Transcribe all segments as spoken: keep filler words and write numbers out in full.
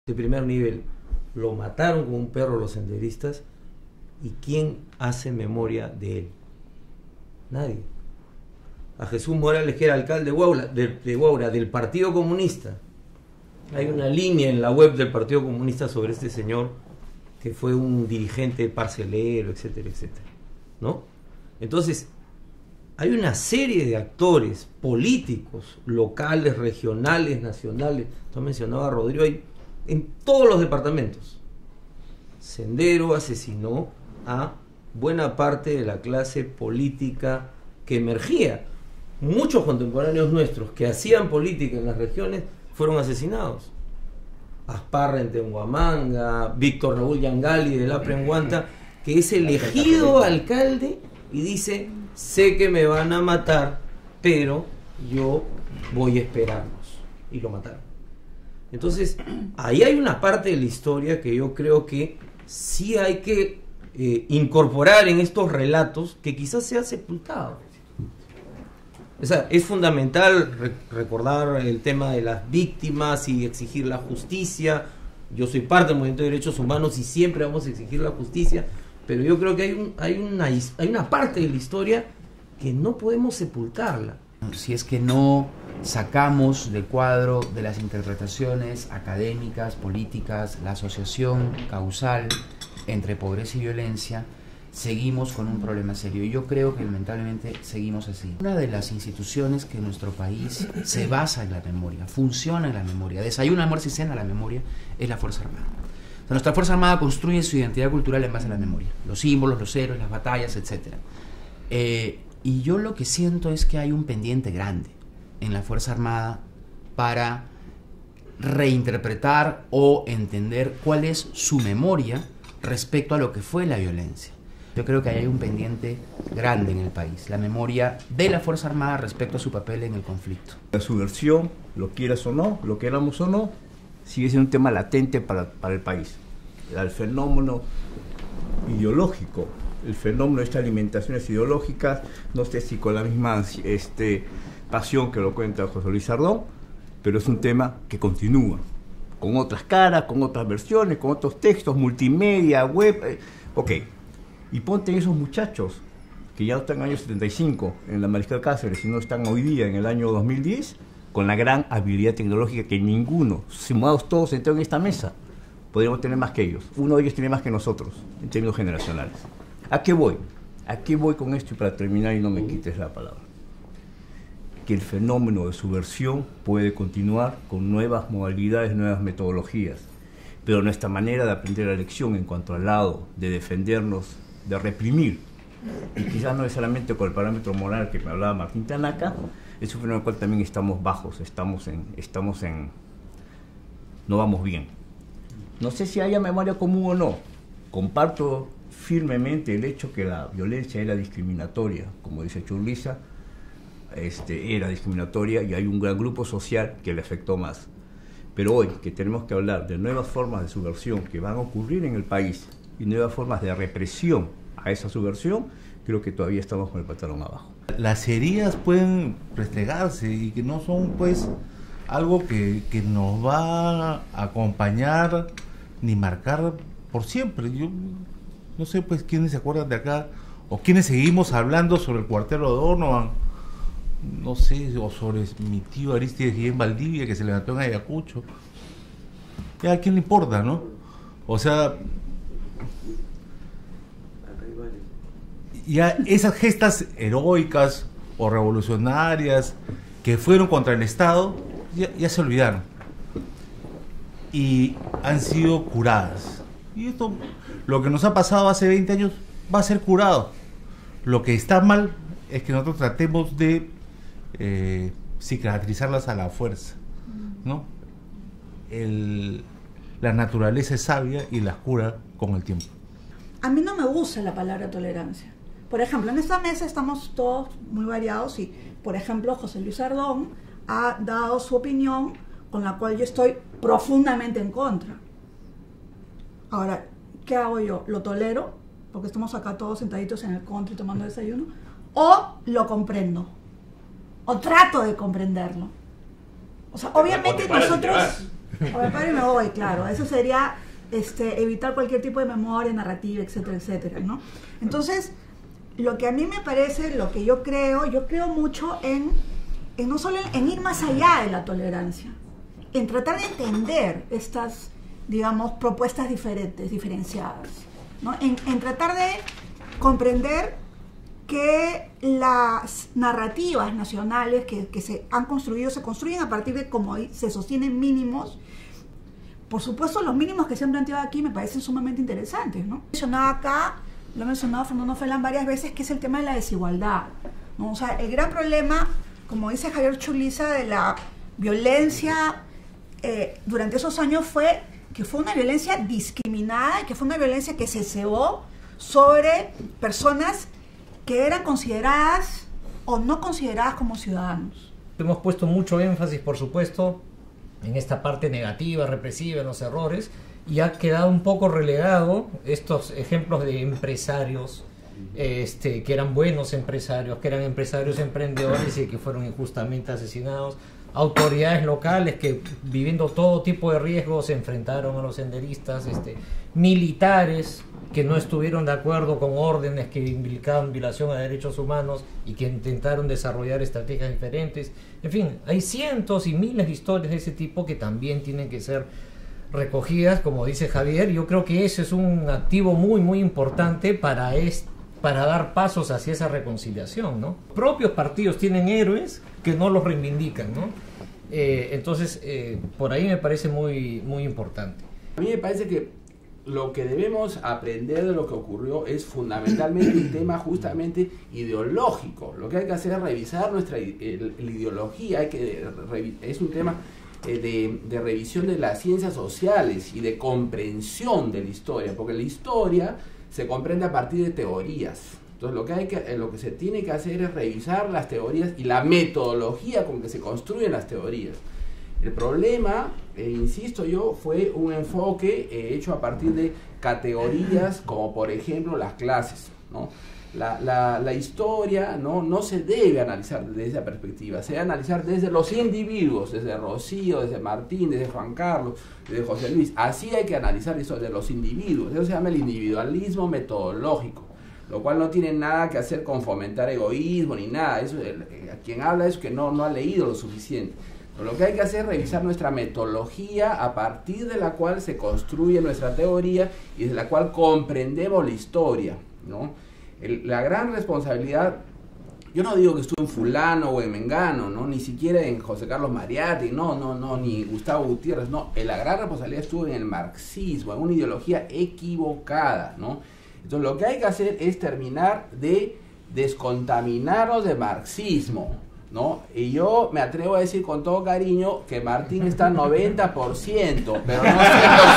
de primer nivel. Lo mataron como un perro los senderistas. ¿Y quién hace memoria de él? Nadie. A Jesús Morales, que era alcalde de Huaura, de, de Huaura, del Partido Comunista. Hay una línea en la web del Partido Comunista sobre este señor que fue un dirigente parcelero, etcétera, etcétera, ¿no? Entonces, hay una serie de actores políticos, locales, regionales, nacionales. Tú mencionabas a Rodrigo, hay en todos los departamentos. Sendero asesinó a buena parte de la clase política que emergía. Muchos contemporáneos nuestros que hacían política en las regiones fueron asesinados. Asparra en Tenhuamanga, Víctor Raúl Yangali del Apre en Huanta, que es elegido alcalde y dice: sé que me van a matar, pero yo voy a esperarlos. Y lo mataron. Entonces, ahí hay una parte de la historia que yo creo que sí hay que eh, incorporar en estos relatos, que quizás se ha sepultado. O sea, es fundamental re- recordar el tema de las víctimas y exigir la justicia. Yo soy parte del movimiento de derechos humanos y siempre vamos a exigir la justicia, pero yo creo que hay, un, hay, una, hay una parte de la historia que no podemos sepultarla. Si es que no sacamos del cuadro de las interpretaciones académicas, políticas, la asociación causal entre pobreza y violencia, seguimos con un problema serio. Y yo creo que lamentablemente seguimos así. Una de las instituciones que en nuestro país se basa en la memoria, funciona en la memoria, desayuna, almuerza y cena la memoria, es la Fuerza Armada. O sea, nuestra Fuerza Armada construye su identidad cultural en base a la memoria, los símbolos, los héroes, las batallas, etcétera. Eh, y yo lo que siento es que hay un pendiente grande en la Fuerza Armada para reinterpretar o entender cuál es su memoria respecto a lo que fue la violencia. Yo creo que hay un pendiente grande en el país, la memoria de la Fuerza Armada respecto a su papel en el conflicto. La subversión, lo quieras o no, lo queramos o no, sigue siendo un tema latente para, para el país. El fenómeno ideológico, el fenómeno de estas alimentaciones ideológicas, no sé si con la misma este, pasión que lo cuenta José Luis Sardón, pero es un tema que continúa, con otras caras, con otras versiones, con otros textos, multimedia, web, eh, ok. Y ponte esos muchachos que ya están en el año setenta y cinco en la Mariscal Cáceres y no están hoy día en el año dos mil diez, con la gran habilidad tecnológica que ninguno, sumados todos sentados en esta mesa, podríamos tener más que ellos. Uno de ellos tiene más que nosotros, en términos generacionales. ¿A qué voy? ¿A qué voy con esto? Y para terminar, y no me quites la palabra. Que el fenómeno de subversión puede continuar con nuevas modalidades, nuevas metodologías. Pero nuestra manera de aprender la lección en cuanto al lado de defendernos, de reprimir, y quizás no necesariamente con el parámetro moral que me hablaba Martín Tanaka, es un fenómeno en el cual también estamos bajos, estamos en, estamos en, no vamos bien. No sé si haya memoria común o no. Comparto firmemente el hecho que la violencia era discriminatoria, como dice Churliza, este, era discriminatoria y hay un gran grupo social que le afectó más. Pero hoy que tenemos que hablar de nuevas formas de subversión que van a ocurrir en el país y nuevas formas de represión a esa subversión, creo que todavía estamos con el pantalón abajo. Las heridas pueden restregarse y que no son pues algo que, que nos va a acompañar ni marcar por siempre. Yo no sé pues quiénes se acuerdan de acá o quiénes seguimos hablando sobre el cuartel de Donovan, no sé, o sobre mi tío Aristides Guillén Valdivia que se levantó en Ayacucho. Ya, ¿a quién le importa, no? O sea, ya esas gestas heroicas o revolucionarias que fueron contra el Estado ya, ya se olvidaron y han sido curadas. Y esto, lo que nos ha pasado hace veinte años va a ser curado. Lo que está mal es que nosotros tratemos de eh, cicatrizarlas a la fuerza, ¿no? El, la naturaleza es sabia y las cura con el tiempo. A mí no me gusta la palabra tolerancia. Por ejemplo, en esta mesa estamos todos muy variados y, por ejemplo, José Luis Sardón ha dado su opinión con la cual yo estoy profundamente en contra. Ahora, ¿qué hago yo? ¿Lo tolero? Porque estamos acá todos sentaditos en el country tomando desayuno. ¿O lo comprendo? ¿O trato de comprenderlo? O sea, obviamente nosotros... O me paro y me voy, claro. Eso sería este, evitar cualquier tipo de memoria, narrativa, etcétera, etcétera, ¿no? Entonces, lo que a mí me parece, lo que yo creo, yo creo mucho en, en no solo en, en ir más allá de la tolerancia, en tratar de entender estas, digamos, propuestas diferentes, diferenciadas, ¿no? En, en tratar de comprender que las narrativas nacionales que, que se han construido, se construyen a partir de cómo se sostienen mínimos. Por supuesto, los mínimos que se han planteado aquí me parecen sumamente interesantes, ¿no? Mencionaba acá, lo ha mencionado Fernando Felan varias veces, que es el tema de la desigualdad, ¿no? O sea, el gran problema, como dice Javier Chuliza, de la violencia eh, durante esos años fue que fue una violencia discriminada, que fue una violencia que se cebó sobre personas que eran consideradas o no consideradas como ciudadanos. Hemos puesto mucho énfasis, por supuesto, en esta parte negativa, represiva, en los errores, y ha quedado un poco relegado estos ejemplos de empresarios este, que eran buenos empresarios, que eran empresarios emprendedores y que fueron injustamente asesinados, autoridades locales que, viviendo todo tipo de riesgos, se enfrentaron a los senderistas, este, militares que no estuvieron de acuerdo con órdenes que implicaban violación a derechos humanos y que intentaron desarrollar estrategias diferentes. En fin, hay cientos y miles de historias de ese tipo que también tienen que ser recogidas, como dice Javier. Yo creo que ese es un activo muy muy importante para, es, para dar pasos hacia esa reconciliación, ¿no? Propios partidos tienen héroes que no los reivindican, ¿no? Eh, entonces, eh, por ahí me parece muy, muy importante. A mí me parece que lo que debemos aprender de lo que ocurrió es fundamentalmente un tema justamente ideológico. Lo que hay que hacer es revisar nuestra el, el ideología, hay que, es un tema eh, de, de revisión de las ciencias sociales y de comprensión de la historia, porque la historia se comprende a partir de teorías. Entonces lo que, hay que, lo que se tiene que hacer es revisar las teorías y la metodología con que se construyen las teorías. El problema, eh, insisto yo, fue un enfoque eh, hecho a partir de categorías como por ejemplo las clases, ¿no? La, la, la historia ¿no? no se debe analizar desde esa perspectiva, se debe analizar desde los individuos, desde Rocío, desde Martín, desde Juan Carlos, desde José Luis. Así hay que analizar eso de los individuos. Eso se llama el individualismo metodológico, lo cual no tiene nada que hacer con fomentar egoísmo ni nada. Eso, el, a quien habla es que no, no ha leído lo suficiente. Lo que hay que hacer es revisar nuestra metodología a partir de la cual se construye nuestra teoría y de la cual comprendemos la historia, ¿no? El, la gran responsabilidad, yo no digo que estuvo en fulano o en mengano, ¿no? Ni siquiera en José Carlos Mariatti, no, no, no, ni Gustavo Gutiérrez, no. La gran responsabilidad estuvo en el marxismo, en una ideología equivocada, ¿no? Entonces lo que hay que hacer es terminar de descontaminarnos de marxismo, ¿no? Y yo me atrevo a decir con todo cariño que Martín está noventa por ciento, pero no cien por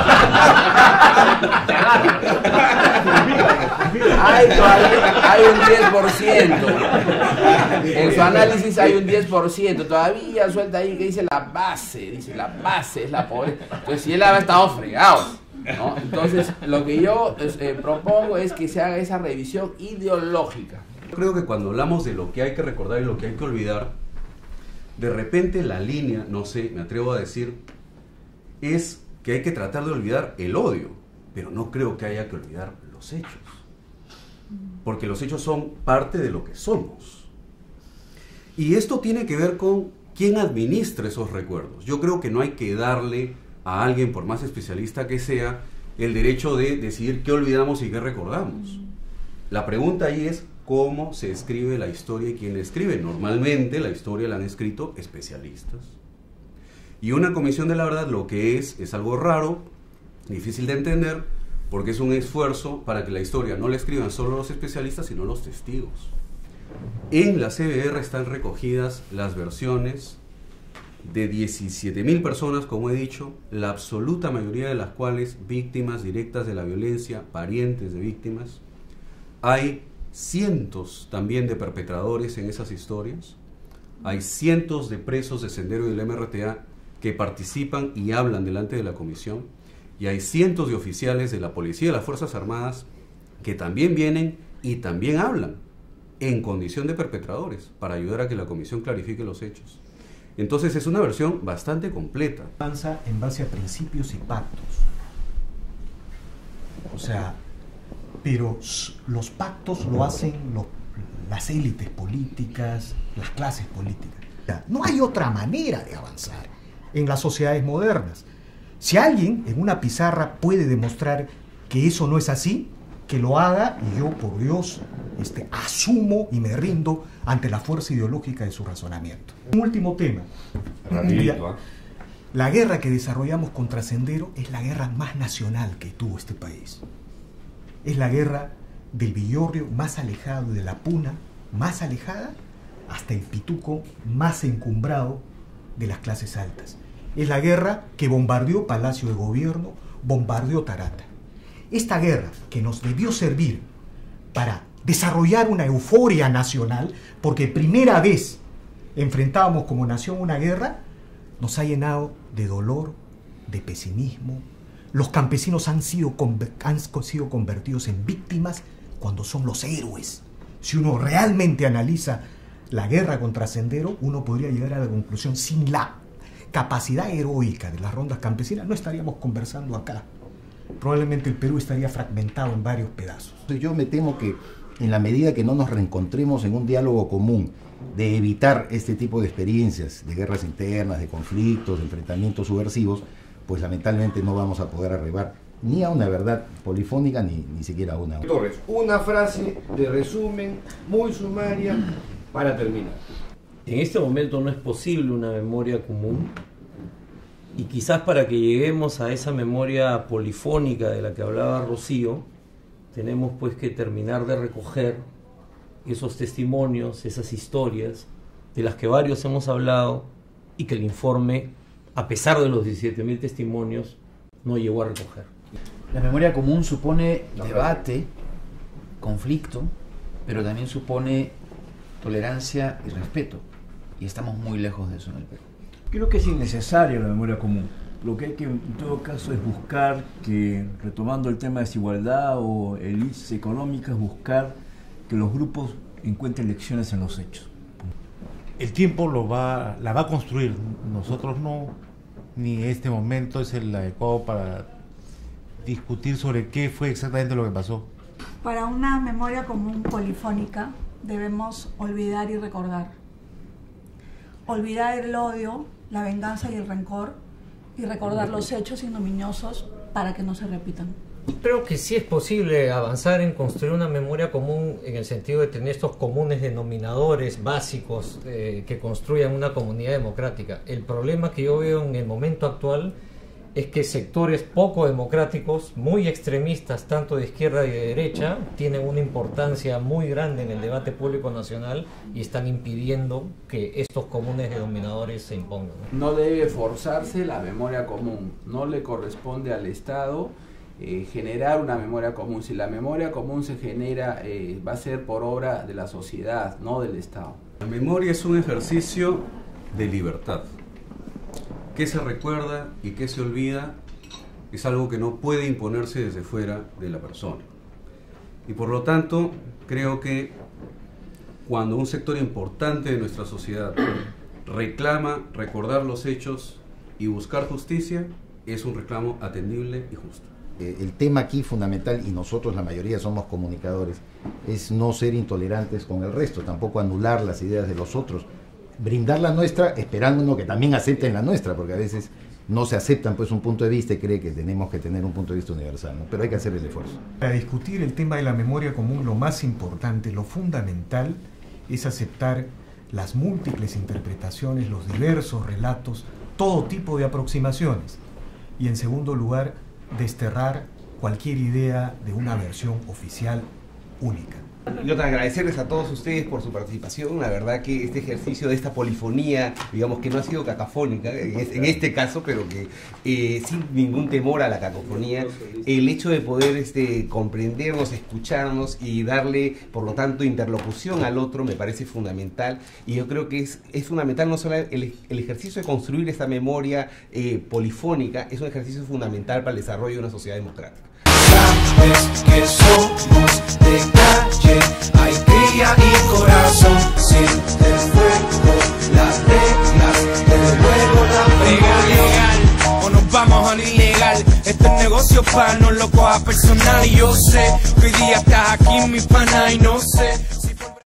ciento. Hay, todavía, hay un diez por ciento. En su análisis hay un diez por ciento. Todavía suelta ahí que dice la base, dice la base es la pobreza. Entonces si él había estado fregado, ¿no? Entonces lo que yo eh, propongo es que se haga esa revisión ideológica. Creo que cuando hablamos de lo que hay que recordar y lo que hay que olvidar, de repente la línea, no sé, me atrevo a decir, es que hay que tratar de olvidar el odio, pero no creo que haya que olvidar los hechos, porque los hechos son parte de lo que somos. Y esto tiene que ver con quién administra esos recuerdos. Yo creo que no hay que darle a alguien, por más especialista que sea, el derecho de decidir qué olvidamos y qué recordamos. La pregunta ahí es cómo se escribe la historia y quién la escribe. Normalmente la historia la han escrito especialistas. Y una comisión de la verdad lo que es, es algo raro, difícil de entender, porque es un esfuerzo para que la historia no la escriban solo los especialistas, sino los testigos. En la C B R están recogidas las versiones de diecisiete mil personas, como he dicho, la absoluta mayoría de las cuales víctimas directas de la violencia, parientes de víctimas. Hay cientos también de perpetradores en esas historias, hay cientos de presos de Sendero y del M R T A que participan y hablan delante de la comisión, y hay cientos de oficiales de la policía y de las Fuerzas Armadas que también vienen y también hablan en condición de perpetradores para ayudar a que la comisión clarifique los hechos. Entonces es una versión bastante completa. Avanza en base a principios y pactos. O sea, pero los pactos lo hacen los, las élites políticas, las clases políticas. No hay otra manera de avanzar en las sociedades modernas. Si alguien en una pizarra puede demostrar que eso no es así, que lo haga, y yo, por Dios, este, asumo y me rindo ante la fuerza ideológica de su razonamiento. Un último tema. Rapidito, ¿eh? La guerra que desarrollamos contra Sendero es la guerra más nacional que tuvo este país. Es la guerra del Villorrio más alejado, de la Puna más alejada, hasta el Pituco más encumbrado de las clases altas. Es la guerra que bombardeó Palacio de Gobierno, bombardeó Tarata. Esta guerra que nos debió servir para desarrollar una euforia nacional, porque primera vez enfrentábamos como nación una guerra, nos ha llenado de dolor, de pesimismo. Los campesinos han sido, han sido convertidos en víctimas cuando son los héroes. Si uno realmente analiza la guerra contra Sendero, uno podría llegar a la conclusión: sin la capacidad heroica de las rondas campesinas no estaríamos conversando acá. Probablemente el Perú estaría fragmentado en varios pedazos. Yo me temo que en la medida que no nos reencontremos en un diálogo común de evitar este tipo de experiencias, de guerras internas, de conflictos, de enfrentamientos subversivos, pues lamentablemente no vamos a poder arribar ni a una verdad polifónica, ni, ni siquiera a una. Torres, una frase de resumen muy sumaria para terminar. En este momento no es posible una memoria común, y quizás para que lleguemos a esa memoria polifónica de la que hablaba Rocío, tenemos pues que terminar de recoger esos testimonios, esas historias de las que varios hemos hablado y que el informe, a pesar de los diecisiete mil testimonios, no llegó a recoger. La memoria común supone debate, conflicto, pero también supone tolerancia y respeto, y estamos muy lejos de eso en el Perú. Creo que es innecesaria la memoria común. Lo que hay que en todo caso es buscar que, retomando el tema de desigualdad o élites económicas, buscar que los grupos encuentren lecciones en los hechos. El tiempo lo va, la va a construir, nosotros no, ni este momento es el adecuado para discutir sobre qué fue exactamente lo que pasó. Para una memoria común polifónica debemos olvidar y recordar. Olvidar el odio, la venganza y el rencor, y recordar los hechos ignominiosos para que no se repitan. Creo que sí es posible avanzar en construir una memoria común, en el sentido de tener estos comunes denominadores básicos eh, que construyan una comunidad democrática. El problema que yo veo en el momento actual es que sectores poco democráticos, muy extremistas, tanto de izquierda y de derecha, tienen una importancia muy grande en el debate público nacional y están impidiendo que estos comunes denominadores se impongan. No debe forzarse la memoria común, no le corresponde al Estado eh, generar una memoria común. Si la memoria común se genera, eh, va a ser por obra de la sociedad, no del Estado. La memoria es un ejercicio de libertad. ¿Qué se recuerda y qué se olvida? Es algo que no puede imponerse desde fuera de la persona. Y por lo tanto, creo que cuando un sector importante de nuestra sociedad reclama recordar los hechos y buscar justicia, es un reclamo atendible y justo. El tema aquí fundamental, y nosotros la mayoría somos comunicadores, es no ser intolerantes con el resto, tampoco anular las ideas de los otros, brindar la nuestra esperando que también acepten la nuestra, porque a veces no se aceptan pues un punto de vista y cree que tenemos que tener un punto de vista universal, ¿no? Pero hay que hacer el esfuerzo. Para discutir el tema de la memoria común, lo más importante, lo fundamental, es aceptar las múltiples interpretaciones, los diversos relatos, todo tipo de aproximaciones. Y en segundo lugar, desterrar cualquier idea de una versión oficial única. Yo te agradecerles a todos ustedes por su participación. La verdad que este ejercicio de esta polifonía, digamos que no ha sido cacafónica en este caso, pero que eh, sin ningún temor a la cacofonía, el hecho de poder este, comprendernos, escucharnos y darle, por lo tanto, interlocución al otro me parece fundamental. Y yo creo que es, es fundamental no solo el, el ejercicio de construir esta memoria eh, polifónica, es un ejercicio fundamental para el desarrollo de una sociedad democrática. Sabes que somos de calle, hay cría y corazón, siente el fuego, las reglas de a lo ilegal. Esto es negocio pa' no lo coja personal. Y yo sé que hoy día estás aquí, mi pana, y no sé